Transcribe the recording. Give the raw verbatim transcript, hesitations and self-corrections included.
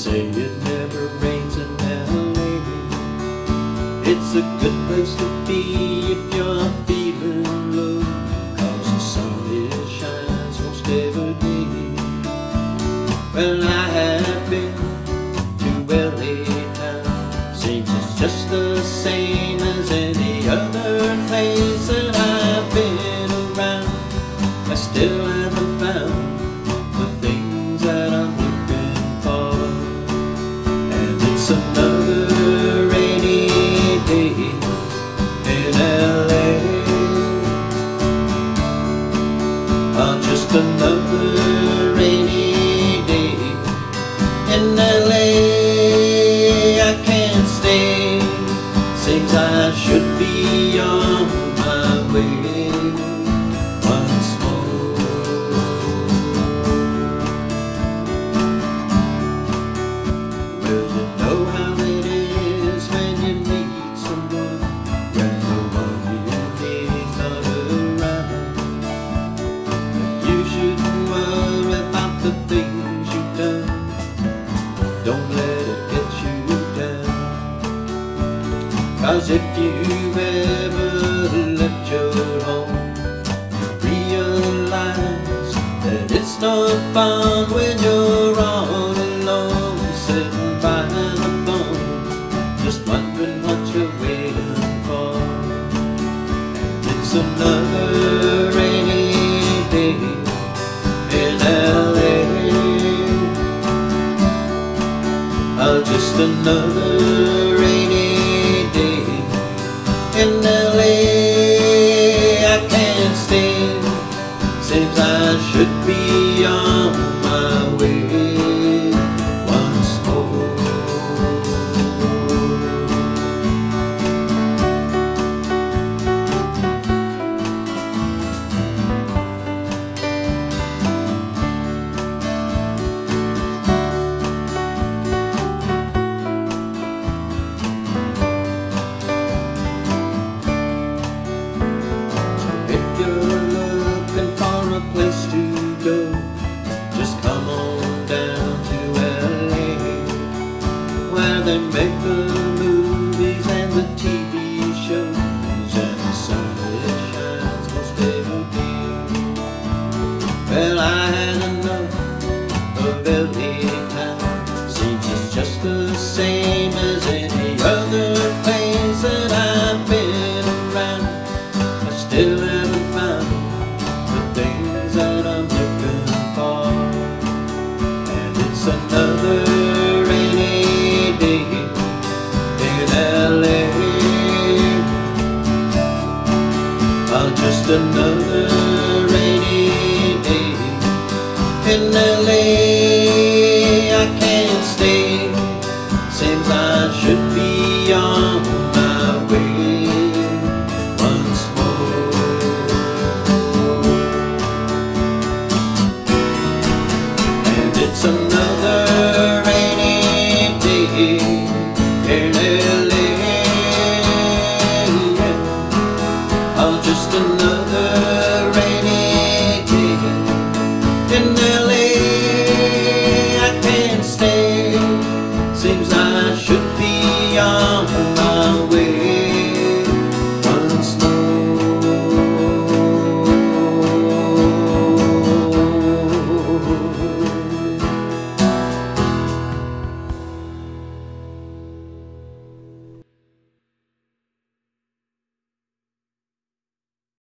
say it never rains in L A. It's a good place to be if you're feeling low, 'cause the sun it shines most every day. Well, I have been to L A town. Seems it's just the same as any other place that I've been around. I still haven't found the things that I'm looking for, and it's another rainy day in L A. Oh, just another rainy day in L A. I can't stay, seems I should be on my way once more. Well, you know how it is when you meet someone, when the one you need not around. You shouldn't worry about the things you've done. Don't let it get you down, 'cause if you've ever left your home, you realize that it's no fun when you're all alone, sitting by the phone, just wondering what you're waiting for. And it's another rainy day in L A. Oh, just another rainy day in L A. I can't stay, seems I should be on my way once more. A place to go, just come on down to L A, where they make the movies and the T V shows, and the sun it shines most every day. Well, I had enough of L A town. Seems it's just the same as any other place that I've been around. I still haven't found things that I'm looking for, and it's another rainy day in L A. Oh, just another